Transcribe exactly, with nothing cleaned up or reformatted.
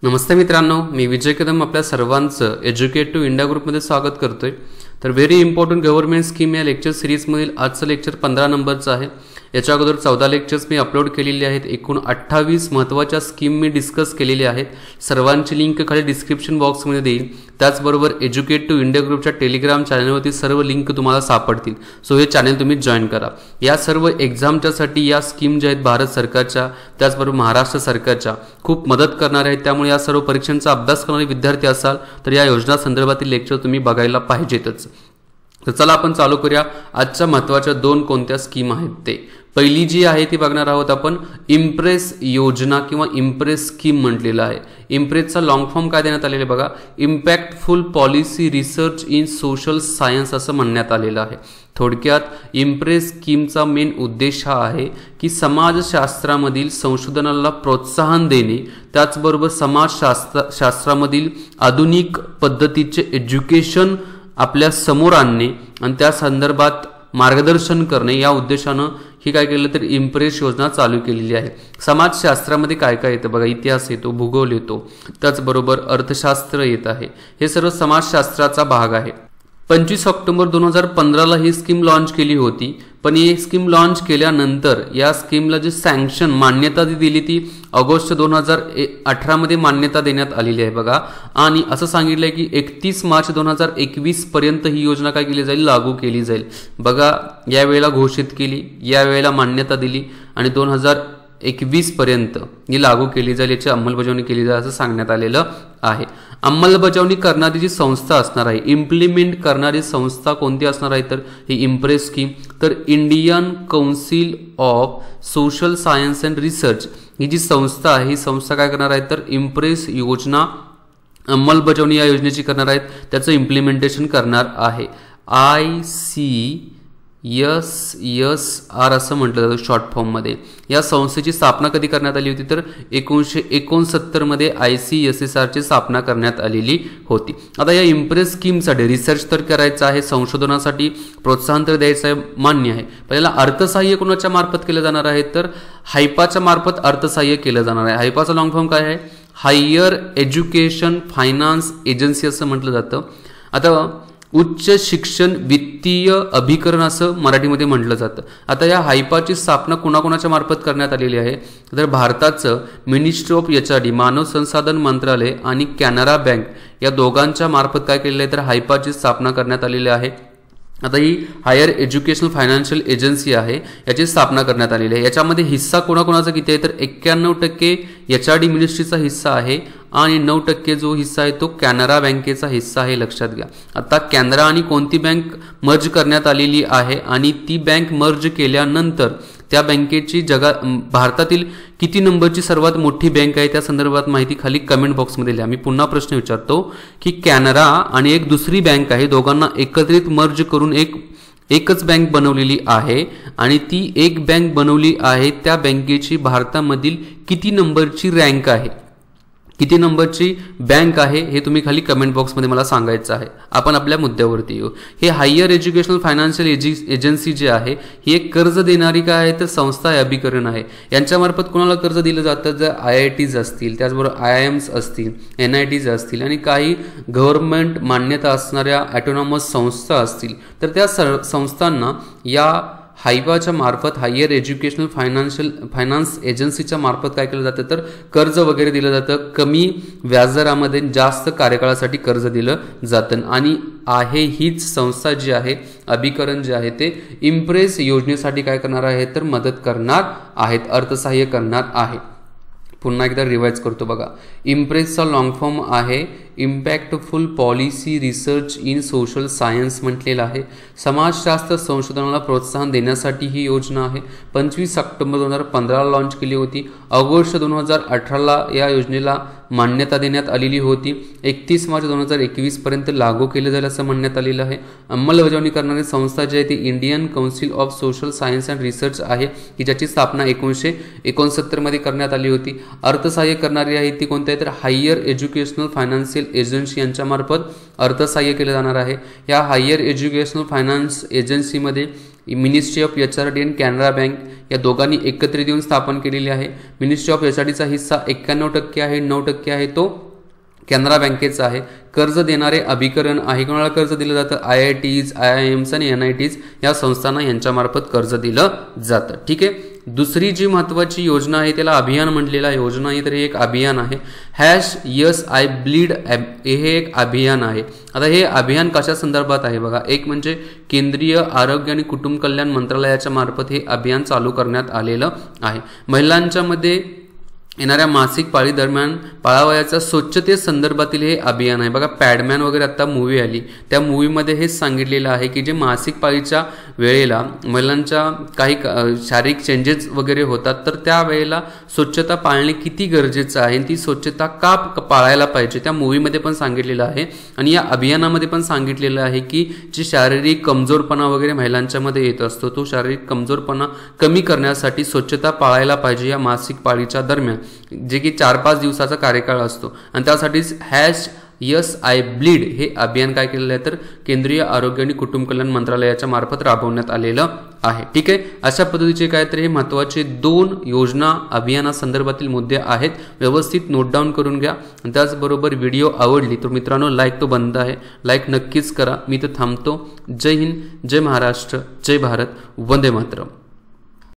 नमस्ते मित्रांनो, मी विजय कदम आपल्या सर्वांचं एज्युकेट टू इंडिया ग्रुपमध्ये स्वागत करतोय। तर व्हेरी इम्पॉर्टंट गव्हर्नमेंट स्कीम या लेक्चर सिरीजमधील आजचं लेक्चर पंधरा नंबरचं आहे। याच्या अगोदर चौदा लेक्चर्स मी अपलोड केलेली आहेत। एकूण अठ्ठावीस महत्त्वाच्या स्कीम मी डिस्कस केलेल्या आहेत। सर्वांची लिंक खाली डिस्क्रिप्शन बॉक्समध्ये देईल। त्याचबरोबर एज्युकेट टू इंडिया ग्रुपच्या टेलिग्राम चॅनलवरती सर्व लिंक तुम्हाला सापडतील। सो हे चॅनल तुम्ही जॉईन करा। या सर्व एक्झामच्यासाठी या स्कीम ज्या आहेत भारत सरकारच्या त्याचबरोबर महाराष्ट्र सरकारच्या खूप मदत करणार आहेत। त्यामुळे या सर्व परीक्षांचा अभ्यास करणारे विद्यार्थी असाल तर या योजना संदर्भातील लेक्चर तुम्ही बघायला पाहिजेतच। तर चला आपण चालू करूया। आजच्या महत्त्वाच्या दोन कोणत्या स्कीम आहेत ते। पहिली जी आहे ती बघणार आहोत आपण इम्प्रेस योजना किंवा इम्प्रेस स्कीम म्हटलेलं आहे। इम्प्रेसचा लॉंग फॉर्म काय देण्यात आलेला बघा, impactful policy research in social science असं म्हणण्यात आलेलं आहे। थोडक्यात इम्प्रेस स्कीमचा मेन उद्देश हा आहे की समाजशास्त्रामधील संशोधनाला प्रोत्साहन देणे, त्याचबरोबर समाजशास्त्र शास्त्रामधील आधुनिक पद्धतीचे एज्युकेशन आपल्या समोर आणणे आणि त्या संदर्भात मार्गदर्शन करणे या उद्देशानं ही काय केलं तर इम्प्रेस योजना चालू केलेली आहे। समाजशास्त्रामध्ये काय काय येतं बघा, इतिहास येतो, भूगोल येतो, त्याचबरोबर अर्थशास्त्र येत आहे। हे सर्व समाजशास्त्राचा भाग आहे। पंचवीस ऑक्टोबर दोन हजार पंधराला ही स्कीम लॉन्च केली होती। पण ही स्कीम लॉन्च केल्यानंतर या स्कीमला जी सँक्शन मान्यता दिली ती ऑगस्ट दोन हजार अठरा मध्ये मान्यता देण्यात आलेली आहे बघा। आणि असं सांगितलंय की एकतीस मार्च दोन हजार एकवीस पर्यंत ही योजना काय केली जाईल, लागू केली जाईल बघा। यावेळेला घोषित केली, यावेळेला मान्यता दिली आणि दोन हजार एकवीस पर्यंत ही लागू केली जाईल, याची अंमलबजावणी केली जाईल असं सांगण्यात आलेलं आहे। अंमलबजावणी करणारी जी संस्था असणार आहे, इम्प्लिमेंट करणारी संस्था कोणती असणार आहे तर ही इम्प्रेस स्कीम। तर Indian council of social science and research ही जी संस्था आहे ही संस्था काय करणार आहे तर इम्प्रेस योजना अंमलबजावणी या योजनेची करणार आहेत, त्याचं इम्प्लिमेंटेशन करणार आहे। I C S S R असं म्हटलं जातं शॉर्ट फॉर्ममध्ये। या संस्थेची स्थापना कधी करण्यात आली होती तर एकोणीसशे एकोणसत्तर मध्ये आय सी एस एस आरची स्थापना करण्यात आलेली होती। आता या इम्प्रेस स्कीमसाठी रिसर्च तर करायचं आहे, संशोधनासाठी प्रोत्साहन तर द्यायचं आहे, मान्य आहे। पहिला अर्थसहाय्य कोणाच्या मार्फत केलं जाणार आहे तर हायपाच्या मार्फत अर्थसहाय्य केलं जाणार आहे। हायपाचा लॉंग फॉर्म काय आहे, हायर एज्युकेशन फायनान्स एजन्सी असं म्हटलं जातं। आता उच्च शिक्षण वित्तीय अभिकरण असं मराठीमध्ये म्हटलं जातं। आता या हायपाची स्थापना कोणाकोणाच्या मार्फत करण्यात आलेली आहे तर भारताचं ministry of H R D मानव संसाधन मंत्रालय आणि कॅनरा बँक या दोघांच्या मार्फत काय केलेलं आहे तर हायपाची स्थापना करण्यात आलेली आहे। आता ही हायर एज्युकेशनल फायनान्शियल एजन्सी आहे, याची स्थापना करण्यात आलेली आहे। याच्यामध्ये हिस्सा कोणाकोणाचा किती आहे तर एक्क्याण्णव टक्के एच आर डी मिनिस्ट्रीचा हिस्सा आहे आणि नऊ टक्के जो हिस्सा आहे तो कॅनरा बँकेचा हिस्सा आहे, लक्षात घ्या। आता कॅनरा आणि कोणती बँक मर्ज करण्यात आलेली आहे आणि ती बँक मर्ज केल्यानंतर त्या बँकेची जगा भारतातील किती नंबरची सर्वात मोठी बँक आहे त्या संदर्भात माहिती खाली कमेंट बॉक्समध्ये लिहा। मी पुन्हा प्रश्न विचारतो की कॅनरा आणि एक दुसरी बँक आहे, दोघांना एकत्रित मर्ज करून एक एकच बँक बनवलेली आहे आणि ती एक बँक बनवली आहे, त्या बँकेची भारतामधील किती नंबरची रँक आहे, किती नंबरची बँक आहे हे तुम्ही खाली कमेंट बॉक्समध्ये मला सांगायचं आहे। आपण आपल्या मुद्द्यावरती येऊ। हे हायर एज्युकेशनल फायनान्शियल एजन्सी जे आहे ही एक कर्ज देणारी काय आहे तर संस्था आहे, अभिकरण आहे। यांच्यामार्फत कोणाला कर्ज दिलं जातं जर आय आय टीज असतील, त्याचबरोबर आय आय एम्स असतील, एन आय टीज असतील आणि काही गव्हर्नमेंट मान्यता असणाऱ्या ऑटोनॉमस संस्था असतील तर त्या संस्थांना या हायपाच्या मार्फत हायर एज्युकेशनल फायनान्शियल फायनान्स एजन्सीच्या मार्फत काय केलं जातं तर कर्ज वगैरे दिलं जातं। कमी व्याजदरामध्ये जास्त कार्यकाळासाठी कर्ज दिलं जातं आणि आहे हीच संस्था जी आहे, अभिकरण जे आहे ते इम्प्रेस योजनेसाठी काय करणार आहे तर मदत करणार आहेत, अर्थसहाय्य करणार आहे। पुन्हा एकदा रिवाइज करतो बघा। इम्प्रेसचा लॉंग फॉर्म आहे impactful policy research in social science म्हटलेलं आहे। समाजशास्त्र संशोधनाला प्रोत्साहन देण्यासाठी ही योजना आहे। पंचवीस ऑक्टोबर दोन हजार पंधराला लॉन्च केली होती। ऑगस्ट दोन हजार अठराला या योजनेला मान्यता देण्यात आलेली होती। एकतीस मार्च दोन हजार एकवीस पर्यंत लागू केलं जाईल असं म्हणण्यात आलेलं आहे। अंमलबजावणी करणारी संस्था जी आहे ती Indian council of social science and research आहे की ज्याची स्थापना एकोणीसशे एकोणसत्तर मध्ये करण्यात आली होती। अर्थसहाय्य करणारी आहे ती कोणती आहे तर हायर एज्युकेशनल फायनान्शियल एजन्सी यांच्यामार्फत अर्थसहाय्य केलं जाणार आहे। या हायर एज्युकेशनल फायनान्स एजन्सीमध्ये ministry of H R D आणि कॅनरा बँक या दोघांनी एकत्रित येऊन स्थापन केलेली आहे। मिनिस्ट्री ऑफ एच आर डीचा हिस्सा एक्क्याण्णव टक्के आहे, नऊ टक्के आहे तो कॅनरा बँकेचा आहे। कर्ज देणारे अभिकरण आहे, कोणाला कर्ज दिलं जातं? I I Ts, I I Ms आणि एन आय टीज या संस्थांना यांच्यामार्फत कर्ज दिलं जातं। ठीक आहे। दुसरी जी महत्त्वाची योजना आहे त्याला अभियान म्हटलेला योजना आहे, तर हे एक अभियान आहे। हॅश यस आय ब्लीड हे एक अभियान आहे। आता हे अभियान कशा संदर्भात आहे बघा, एक म्हणजे केंद्रीय आरोग्य आणि कुटुंब कल्याण मंत्रालयाच्या मार्फत हे अभियान चालू करण्यात आलेलं आहे। महिलांच्या मध्ये येणाऱ्या मासिक पाळी दरम्यान पाळावयाच्या स्वच्छते संदर्भातील हे अभियान आहे। बघा पॅडमॅन वगैरे आता मूवी आली, त्या मूवीमध्ये हेच सांगितलेलं आहे की जे मासिक पाळीच्या वेळेला महिलांच्या काही शारीरिक चेंजेस वगैरे होतात, तर त्या वेळेला स्वच्छता पाळणे किती गरजेचं आहे, ती स्वच्छता का पाळायला पाहिजे त्या मूवीमध्ये पण सांगितलेलं आहे। आणि या अभियानामध्ये पण सांगितलेलं आहे की जी शारीरिक कमजोरपणा वगैरे महिलांच्या मध्ये येत असतो, तो शारीरिक कमजोरपणा कमी करण्यासाठी स्वच्छता पाळायला पाहिजे या मासिक पाळीच्या दरम्यान, जे की चार पाच दिवसाचा कार्यकाळ असतो। आणि त्यासाठीच हॅश यस आय ब्लीड हे अभियान काय केलेलं आहे, तर केंद्रीय आरोग्य आणि कुटुंब कल्याण मंत्रालयाच्या मार्फत राबवण्यात आलेलं आहे। ठीक आहे। अशा पद्धतीचे काय तर हे महत्त्वाचे दोन योजना अभियानासंदर्भातील मुद्दे आहेत, व्यवस्थित नोट डाऊन करून घ्या। आणि त्याचबरोबर व्हिडिओ आवडली तर मित्रांनो लाईक तो बंद आहे, लाईक नक्कीच करा। मी तर थांबतो। जय हिंद, जय महाराष्ट्र, जय भारत, वंदे मातरम।